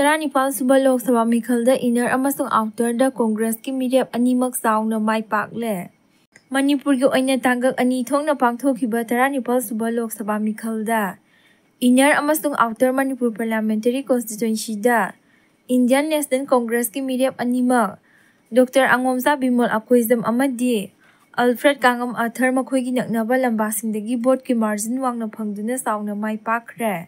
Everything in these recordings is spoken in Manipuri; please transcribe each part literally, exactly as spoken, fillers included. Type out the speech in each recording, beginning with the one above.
ꯇꯔꯥꯅꯤꯄꯥꯜ ꯁꯨꯕ ꯂꯣꯛ ꯁꯚꯥ ꯃꯤꯈꯜꯗ ꯏꯟꯅꯔ ꯑꯃꯁꯨꯡ ꯑꯥꯎꯇꯔꯗ ꯀꯣꯡꯒ꯭ꯔꯦꯁꯀꯤ ꯃꯤꯔꯦꯞ ꯑꯅꯤꯃꯛ ꯆꯥꯎꯅ ꯃꯥꯏ ꯄꯥꯛꯂꯦ꯫ ꯃꯅꯤꯄꯨꯔꯒꯤ ꯑꯣꯏꯅ ꯇꯥꯡꯀꯛ ꯑꯅꯤ ꯊꯣꯛꯅ ꯄꯥꯡꯊꯣꯛꯈꯤꯕ ꯇꯔꯥꯅꯤꯄꯥꯜ ꯁꯨꯕ ꯂꯣꯛ ꯁꯚꯥ ꯃꯤꯈꯜꯗ ꯏꯟꯅꯔ ꯑꯃꯁꯨꯡ ꯑꯥꯎꯇꯔ ꯃꯅꯤꯄꯨꯔ ꯄꯥꯔꯂꯤꯌꯥꯃꯦꯟꯇꯔꯤ ꯀꯟꯁꯇꯤꯇ꯭ꯌꯨꯟꯁꯤꯗ ꯏꯟꯗꯤꯌꯟ ꯅꯦꯁꯅꯦꯜ ꯀꯣꯡꯒ꯭ꯔꯦꯁꯀꯤ ꯃꯤꯔꯦꯞ ꯑꯅꯤꯃꯛ ꯗꯣꯛꯇꯔ ꯑꯉꯣꯝꯆꯥ ꯕꯤꯃꯣꯜ ꯑꯀꯣꯏꯖꯝ ꯑꯃꯗꯤ ꯑꯜꯐ꯭ꯔꯦꯗ ꯀꯥꯡꯉꯝ ꯑꯊꯔ ꯃꯈꯣꯏꯒꯤ ꯅꯛꯅꯕ ꯂꯝꯕꯥꯁꯤꯡꯗꯒꯤ ꯚꯣꯠꯀꯤ ꯃꯥꯔꯖꯤꯟ ꯋꯥꯡꯅ ꯐꯪꯗꯨꯅ ꯆꯥꯎꯅ ꯃꯥꯏ ꯄꯥꯛꯈ꯭ꯔꯦ꯫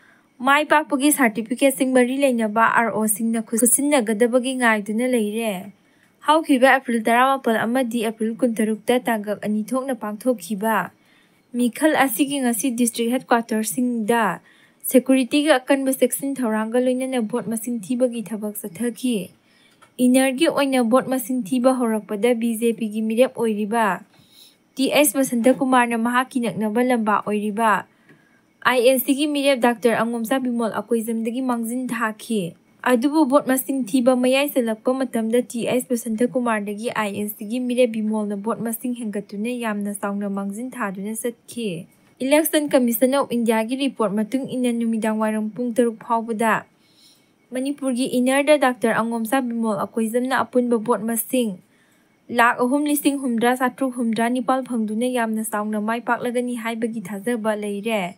ꯃꯥꯏ ꯄꯥꯛꯄꯒꯤ ꯁꯥꯔꯇꯤꯐꯤꯀꯦꯠꯁꯤꯡ ꯃꯔꯤ ꯂꯩꯅꯕ ꯑꯥꯔ ꯑꯣꯁꯤꯡꯅ ꯈꯨꯠꯁꯤꯟꯅꯒꯗꯕꯒꯤ ꯉꯥꯏꯗꯨꯅ ꯂꯩꯔꯦ꯫ ꯍꯧꯈꯤꯕ ꯑꯦꯄ꯭ꯔꯤꯜ ꯇꯔꯥꯃꯥꯄꯜ ꯑꯃꯗꯤ ꯑꯦꯄ꯭ꯔꯤꯜ ꯀꯨꯟꯇꯔꯨꯛꯇ ꯇꯥꯡꯀꯛ ꯑꯅꯤ ꯊꯣꯛꯅ ꯄꯥꯡꯊꯣꯛꯈꯤꯕ ꯃꯤꯈꯜ ꯑꯁꯤꯒꯤ ꯉꯁꯤ ꯗꯤꯁꯇ꯭ꯔꯤꯛ ꯍꯦꯗꯀ꯭ꯋꯥꯇꯔꯁꯤꯡꯗ ꯁꯦꯀꯨꯔꯤꯇꯤꯒꯤ ꯑꯀꯟꯕ ꯆꯦꯛꯁꯤꯟ ꯊꯧꯔꯥꯡꯒ ꯂꯣꯏꯅꯅ ꯚꯣꯠ ꯃꯁꯤꯡ ꯊꯤꯕꯒꯤ ꯊꯕꯛ ꯆꯠꯊꯈꯤ꯫ ꯏꯟꯅꯔꯒꯤ ꯑꯣꯏꯅ ꯚꯣꯠ ꯃꯁꯤꯡ ꯊꯤꯕ ꯍꯧꯔꯛꯄꯗ ꯕꯤ ꯖꯦ ꯄꯤꯒꯤ ꯃꯤꯔꯦꯞ ꯑꯣꯏꯔꯤꯕ ꯇꯤ ꯑꯩꯆ ꯕꯁꯟꯇꯀꯨꯃꯥꯔꯅ ꯃꯍꯥꯛꯀꯤ ꯅꯛꯅꯕ ꯂꯝꯕꯥ ꯑꯣꯏꯔꯤꯕ ꯑꯥꯏ ꯑꯦꯟ ꯁꯤꯒꯤ ꯃꯤꯔꯦꯞ ꯗꯥꯛꯇꯔ ꯑꯉꯣꯝꯆꯥ ꯕꯤꯃꯣꯜ ꯑꯀꯣꯏꯖꯝꯗꯒꯤ ꯃꯥꯡꯖꯤꯟ ꯊꯥꯈꯤ꯫ ꯑꯗꯨꯕꯨ ꯚꯣꯠ ꯃꯁꯤꯡ ꯊꯤꯕ ꯃꯌꯥꯏ ꯆꯜꯂꯛꯄ ꯃꯇꯝꯗ ꯇꯤ ꯑꯩꯆ ꯕꯁꯟꯇꯀꯨꯃꯥꯔꯗꯒꯤ ꯑꯥꯏ ꯑꯦꯟ ꯁꯤꯒꯤ ꯃꯤꯔꯦꯞ ꯕꯤꯃꯣꯜꯅ ꯚꯣꯠ ꯃꯁꯤꯡ ꯍꯦꯟꯒꯠꯇꯨꯅ ꯌꯥꯝꯅ ꯆꯥꯎꯅ ꯃꯥꯡꯖꯤꯟ ꯊꯥꯗꯨꯅ ꯆꯠꯈꯤ꯫ ꯏꯂꯦꯛꯁꯟ ꯀꯃꯤꯁꯟ ꯑꯣꯐ ꯏꯟꯗꯤꯌꯥꯒꯤ ꯔꯤꯄꯣꯔꯠ ꯃꯇꯨꯡ ꯏꯟꯅ ꯅꯨꯃꯤꯗꯥꯡꯋꯥꯏꯔꯝ ꯄꯨꯡ ꯇꯔꯨꯛ ꯐꯥꯎꯕꯗ ꯃꯅꯤꯄꯨꯔꯒꯤ ꯏꯟꯅꯔꯗ ꯗꯥꯛꯇꯔ ꯑꯉꯣꯝꯆꯥ ꯕꯤꯃꯣꯜ ꯑꯀꯣꯏꯖꯝꯅ ꯑꯄꯨꯟꯕ ꯚꯣꯠ ꯃꯁꯤꯡ ꯂꯥꯈ ꯑꯍꯨꯝ ꯂꯤꯁꯤꯡ ꯍꯨꯝꯗ꯭ꯔꯥ ꯆꯥꯇ꯭ꯔꯨꯛ ꯍꯨꯝꯗ꯭ꯔꯥ ꯅꯤꯄꯥꯜ ꯐꯪꯗꯨꯅ ꯌꯥꯝꯅ ꯆꯥꯎꯅ ꯃꯥꯏ ꯄꯥꯛꯂꯒꯅꯤ ꯍꯥꯏꯕꯒꯤ ꯊꯥꯖꯕ ꯂꯩꯔꯦ꯫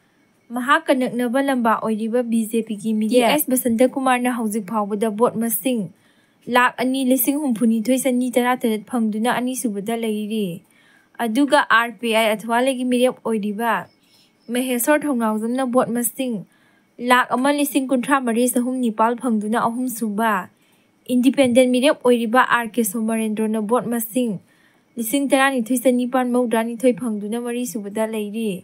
ꯃꯍꯥꯛꯀ ꯅꯛꯅꯕ ꯂꯝꯕꯥ ꯑꯣꯏꯔꯤꯕ ꯕꯤ ꯖꯦ ꯄꯤꯒꯤ ꯃꯤꯔꯦꯞ ꯇꯤ ꯑꯩꯆ ꯕꯁꯟꯇꯀꯨꯃꯥꯔꯅ ꯍꯧꯖꯤꯛ ꯐꯥꯎꯕꯗ ꯚꯣꯠ ꯃꯁꯤꯡ ꯂꯥꯈ ꯑꯅꯤ ꯂꯤꯁꯤꯡ ꯍꯨꯝꯐꯨꯅꯤꯊꯣꯏ ꯆꯅꯤ ꯇꯔꯥꯇꯔꯦꯠ ꯐꯪꯗꯨꯅ ꯑꯅꯤꯁꯨꯕꯗ ꯂꯩꯔꯤ꯫ ꯑꯗꯨꯒ ꯑꯥꯔ ꯄꯤ ꯑꯥꯏ ꯑꯊꯋꯥꯂꯦꯒꯤ ꯃꯤꯔꯦꯞ ꯑꯣꯏꯔꯤꯕ ꯃꯍꯦꯁꯣꯔ ꯊꯧꯅꯥꯎꯖꯝꯅ ꯚꯣꯠ ꯃꯁꯤꯡ ꯂꯥꯈ ꯑꯃ ꯂꯤꯁꯤꯡ ꯀꯨꯟꯊ꯭ꯔꯥꯃꯔꯤ ꯆꯍꯨꯝ ꯅꯤꯄꯥꯜ ꯐꯪꯗꯨꯅ ꯑꯍꯨꯝꯁꯨꯕ, ꯏꯟꯗꯤꯄꯦꯟꯗꯦꯟꯠ ꯃꯤꯔꯦꯞ ꯑꯣꯏꯔꯤꯕ ꯑꯥꯔ ꯀꯦ ꯁꯣꯃꯔꯦꯟꯗ꯭ꯔꯣꯅ ꯚꯣꯠ ꯃꯁꯤꯡ ꯂꯤꯁꯤꯡ ꯇꯔꯥꯅꯤꯊꯣꯏ ꯆꯅꯤꯄꯥꯜ ꯃꯧꯗ꯭ꯔꯥꯅꯤꯊꯣꯏ ꯐꯪꯗꯨꯅ ꯃꯔꯤꯁꯨꯕꯗ ꯂꯩꯔꯤ꯫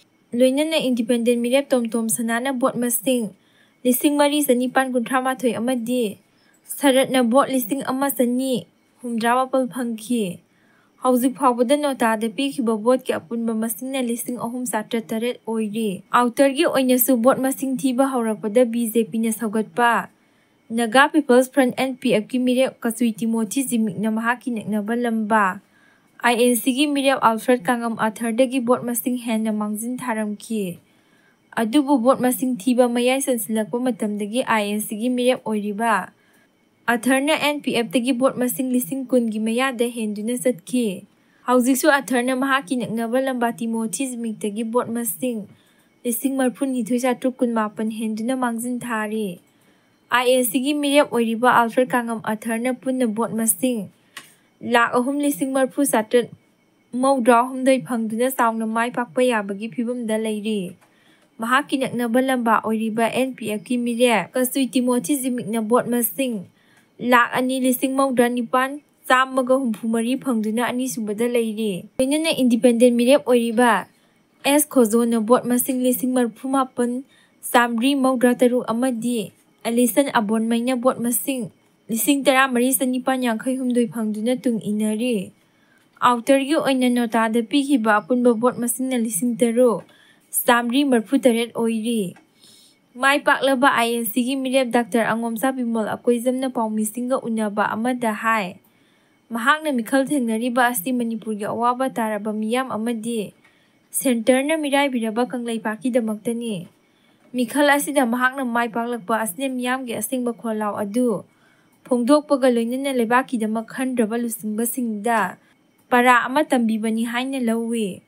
ꯂꯣꯏꯅꯅ ꯏꯟꯗꯤꯄꯦꯟꯗꯦꯟꯠ ꯃꯤꯔꯦꯞ ꯇꯣꯝꯇꯣꯝ ꯁꯅꯥꯅ ꯚꯣꯠ ꯃꯁꯤꯡ ꯂꯤꯁꯤꯡ ꯃꯔꯤ ꯆꯅꯤꯄꯥꯜ ꯀꯨꯟꯊ꯭ꯔꯥꯃꯥꯊꯣꯏ ꯑꯃꯗꯤ ꯁꯔꯠꯅ ꯚꯣꯠ ꯂꯤꯁꯤꯡ ꯑꯃ ꯆꯅꯤ ꯍꯨꯝꯗ꯭ꯔꯥꯃꯥꯄꯜ ꯐꯪꯈꯤ꯫ ꯍꯧꯖꯤꯛ ꯐꯥꯎꯕꯗ ꯅꯣꯇꯥꯗ ꯄꯤꯈꯤꯕ ꯚꯣꯠꯀꯤ ꯑꯄꯨꯟꯕ ꯃꯁꯤꯡꯅ ꯂꯤꯁꯤꯡ ꯑꯍꯨꯝ ꯆꯥꯇ꯭ꯔꯦꯠ ꯇꯔꯦꯠ ꯑꯣꯏꯔꯤ꯫ ꯑꯥꯎꯇꯔꯒꯤ ꯑꯣꯏꯅꯁꯨ ꯚꯣꯠ ꯃꯁꯤꯡ ꯊꯤꯕ ꯍꯧꯔꯛꯄꯗ ꯕꯤ ꯖꯦ ꯄꯤꯅ ꯁꯧꯒꯠꯄ ꯅꯒꯥ ꯄꯤꯄꯜꯁ ꯐ꯭ꯔꯟꯠ ꯑꯦꯟ ꯄꯤ ꯑꯦꯐꯀꯤ ꯃꯤꯔꯦꯞ ꯀꯆꯨꯏ ꯇꯤꯃꯣꯊꯤ ꯖꯤꯃꯤꯛꯅ ꯃꯍꯥꯛꯀꯤ ꯅꯛꯅꯕ ꯂꯝꯕꯥ ꯑꯥꯏ ꯑꯦꯟ ꯁꯤꯒꯤ ꯃꯤꯔꯦꯞ ꯑꯜꯐ꯭ꯔꯦꯗ ꯀꯥꯡꯉꯝ ꯑꯊꯔꯗꯒꯤ ꯚꯣꯠ ꯃꯁꯤꯡ ꯍꯦꯟꯅ ꯃꯥꯡꯖꯤꯟ ꯊꯥꯔꯝꯈꯤ꯫ ꯑꯗꯨꯕꯨ ꯚꯣꯠ ꯃꯁꯤꯡ ꯊꯤꯕ ꯃꯌꯥꯏ ꯆꯟꯁꯤꯜꯂꯛꯄ ꯃꯇꯝꯗꯒꯤ ꯑꯥꯏ ꯑꯦꯟ ꯁꯤꯒꯤ ꯃꯤꯔꯦꯞ ꯑꯣꯏꯔꯤꯕ ꯑꯊꯔꯅ ꯑꯦꯟ ꯄꯤ ꯑꯦꯐꯇꯒꯤ ꯚꯣꯠ ꯃꯁꯤꯡ ꯂꯤꯁꯤꯡ ꯀꯨꯟꯒꯤ ꯃꯌꯥꯗ ꯍꯦꯟꯗꯨꯅ ꯆꯠꯈꯤ꯫ ꯍꯧꯖꯤꯛꯁꯨ ꯑꯊꯔꯅ ꯃꯍꯥꯛꯀꯤ ꯅꯛꯅꯕ ꯂꯝꯕꯥ ꯇꯤꯃꯣꯊꯤ ꯖꯤꯃꯤꯛꯇꯒꯤ ꯚꯣꯠ ꯃꯁꯤꯡ ꯂꯤꯁꯤꯡ ꯃꯔꯐꯨꯅꯤꯊꯣꯏ ꯆꯥꯇ꯭ꯔꯨꯛ ꯀꯨꯟꯃꯥꯄꯜ ꯍꯦꯟꯗꯨꯅ ꯃꯥꯡꯖꯤꯟ ꯊꯥꯔꯤ꯫ ꯑꯥꯏ ꯑꯦꯟ ꯁꯤꯒꯤ ꯃꯤꯔꯦꯞ ꯑꯣꯏꯔꯤꯕ ꯑꯜꯐ꯭ꯔꯦꯗ ꯀꯥꯡꯉꯝ ꯑꯊꯔꯅ ꯄꯨꯟꯅ ꯚꯣꯠ ꯃꯁꯤꯡ ꯂꯥꯈ ꯑꯍꯨꯝ ꯂꯤꯁꯤꯡ ꯃꯔꯐꯨ ꯆꯥꯇ꯭ꯔꯦꯠ ꯃꯧꯗ꯭ꯔꯥꯍꯨꯝꯗꯣꯏ ꯐꯪꯗꯨꯅ ꯆꯥꯎꯅ ꯃꯥꯏ ꯄꯥꯛꯄ ꯌꯥꯕꯒꯤ ꯐꯤꯚꯝꯗ ꯂꯩꯔꯤ꯫ ꯃꯍꯥꯛꯀꯤ ꯅꯛꯅꯕ ꯂꯝꯕꯥ ꯑꯣꯏꯔꯤꯕ ꯑꯦꯟ ꯄꯤ ꯑꯦꯐꯀꯤ ꯃꯤꯔꯦꯞ ꯀꯆꯨꯏ ꯇꯤꯃꯣꯊꯤ ꯖꯤꯃꯤꯛꯅ ꯚꯣꯠ ꯃꯁꯤꯡ ꯂꯥꯈ ꯑꯅꯤ ꯂꯤꯁꯤꯡ ꯃꯧꯗ꯭ꯔꯥ ꯅꯤꯄꯥꯜ ꯆꯥꯝꯃꯒ ꯍꯨꯝꯐꯨꯃꯔꯤ ꯐꯪꯗꯨꯅ ꯑꯅꯤꯁꯨꯕꯗ ꯂꯩꯔꯤ꯫ ꯂꯣꯏꯅꯅ ꯏꯟꯗꯤꯄꯦꯟꯗꯦꯟꯠ ꯃꯤꯔꯦꯞ ꯑꯣꯏꯔꯤꯕ ꯑꯦꯁ ꯈꯣꯖꯣꯅ ꯚꯣꯠ ꯃꯁꯤꯡ ꯂꯤꯁꯤꯡ ꯃꯔꯐꯨꯃꯥꯄꯜ ꯆꯥꯝꯃ꯭ꯔꯤ ꯃꯧꯗ꯭ꯔꯥ ꯇꯔꯨꯛ ꯑꯃꯗꯤ ꯑꯦꯂꯤꯁꯟ ꯑꯕꯣꯟꯃꯩꯅ ꯚꯣꯠ ꯃꯁꯤꯡ ꯂꯤꯁꯤꯡ ꯇꯔꯥꯃꯔꯤ ꯆꯅꯤꯄꯥꯜ ꯌꯥꯡꯈꯩꯍꯨꯝꯗꯣꯏ ꯐꯪꯗꯨꯅ ꯇꯨꯡ ꯏꯟꯅꯔꯤ꯫ ꯑꯥꯎꯇꯔꯒꯤ ꯑꯣꯏꯅ ꯅꯣꯇꯥꯗ ꯄꯤꯈꯤꯕ ꯑꯄꯨꯟꯕ ꯚꯣꯠ ꯃꯁꯤꯡꯅ ꯂꯤꯁꯤꯡ ꯇꯔꯨꯛ ꯆꯥꯝꯃ꯭ꯔꯤ ꯃꯔꯐꯨꯇꯔꯦꯠ ꯑꯣꯏꯔꯤ꯫ ꯃꯥꯏ ꯄꯥꯛꯂꯕ ꯑꯥꯏ ꯑꯦꯟ ꯁꯤꯒꯤ ꯃꯤꯔꯦꯞ ꯗꯥꯛꯇꯔ ꯑꯉꯣꯝꯆꯥ ꯕꯤꯃꯣꯜ ꯑꯀꯣꯏꯖꯝꯅ ꯄꯥꯎꯃꯤꯁꯤꯡꯒ ꯎꯅꯕ ꯑꯃꯗ ꯍꯥꯏ ꯃꯍꯥꯛꯅ ꯃꯤꯈꯜ ꯊꯦꯡꯅꯔꯤꯕ ꯑꯁꯤ ꯃꯅꯤꯄꯨꯔꯒꯤ ꯑꯋꯥꯕ ꯇꯥꯔꯕ ꯃꯤꯌꯥꯝ ꯑꯃꯗꯤ ꯁꯦꯟꯇꯔꯅ ꯃꯤꯔꯥꯏꯕꯤꯔꯕ ꯀꯪꯂꯩꯄꯥꯛꯀꯤꯗꯃꯛꯇꯅꯤ꯫ ꯃꯤꯈꯜ ꯑꯁꯤꯗ ꯃꯍꯥꯛꯅ ꯃꯥꯏ ꯄꯥꯛꯂꯛꯄ ꯑꯁꯤꯅ ꯃꯤꯌꯥꯝꯒꯤ ꯑꯁꯦꯡꯕ ꯈꯣꯜꯂꯥꯎ ꯑꯗꯨ ꯐꯣꯡꯗꯣꯛꯄꯒ ꯂꯣꯏꯅꯅ ꯂꯩꯕꯥꯛꯀꯤꯗꯃꯛ ꯈꯟꯗ꯭ꯔꯕ ꯂꯨꯆꯤꯡꯕꯁꯤꯡꯗ ꯄꯥꯔꯥ ꯑꯃ ꯇꯝꯕꯤꯕꯅꯤ ꯍꯥꯏꯅ ꯂꯧꯏ꯫